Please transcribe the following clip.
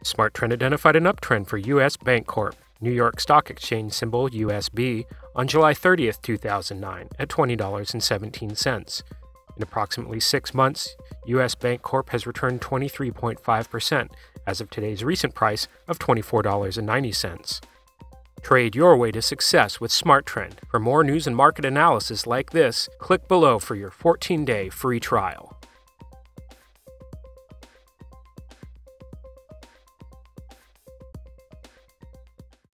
SmarTrend identified an uptrend for US Bancorp, New York Stock Exchange symbol USB, on July 30, 2009 at $20.17. In approximately 6 months, US Bancorp has returned 23.5% as of today's recent price of $24.90. Trade your way to success with SmarTrend. For more news and market analysis like this, click below for your 14-day free trial.